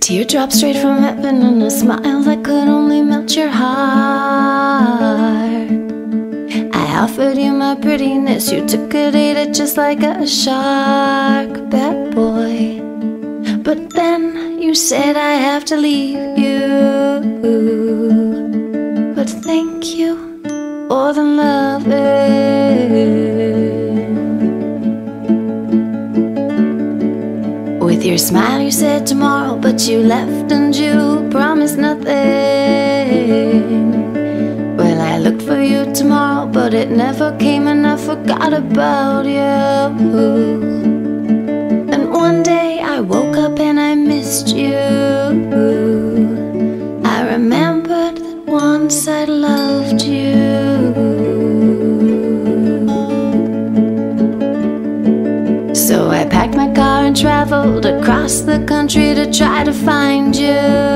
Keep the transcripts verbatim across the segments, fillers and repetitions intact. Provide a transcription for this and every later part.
Teardrops straight from heaven and a smile that could only melt your heart. I offered you my prettiness, you took it, ate it just like a shark, bad boy. But then you said I have to leave you. But thank you for the loving. With your smile you said tomorrow, but you left and you promised nothing. Well, I looked for you tomorrow, but it never came and I forgot about you. And one day I woke up and I missed you. I remembered that once I loved you. So I packed my car and traveled across the country to try to find you.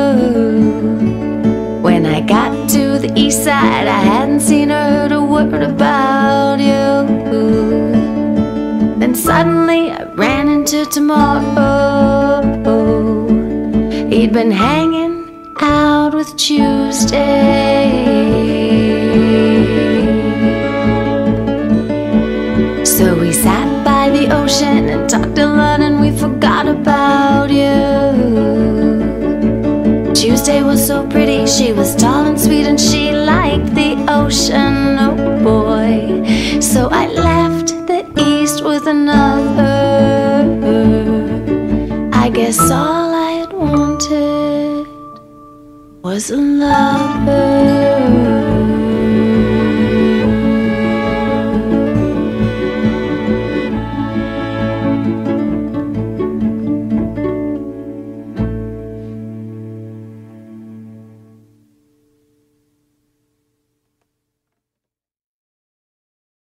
When I got to the east side, I hadn't seen or heard a word about you. Then suddenly I ran into tomorrow. He'd been hanging out with Tuesday. So we sat by the ocean and talked a lot and we forgot about you. Tuesday was so pretty, she was tall and sweet and she liked the ocean, oh boy. So I left the east with another. I guess all I had wanted was a lover.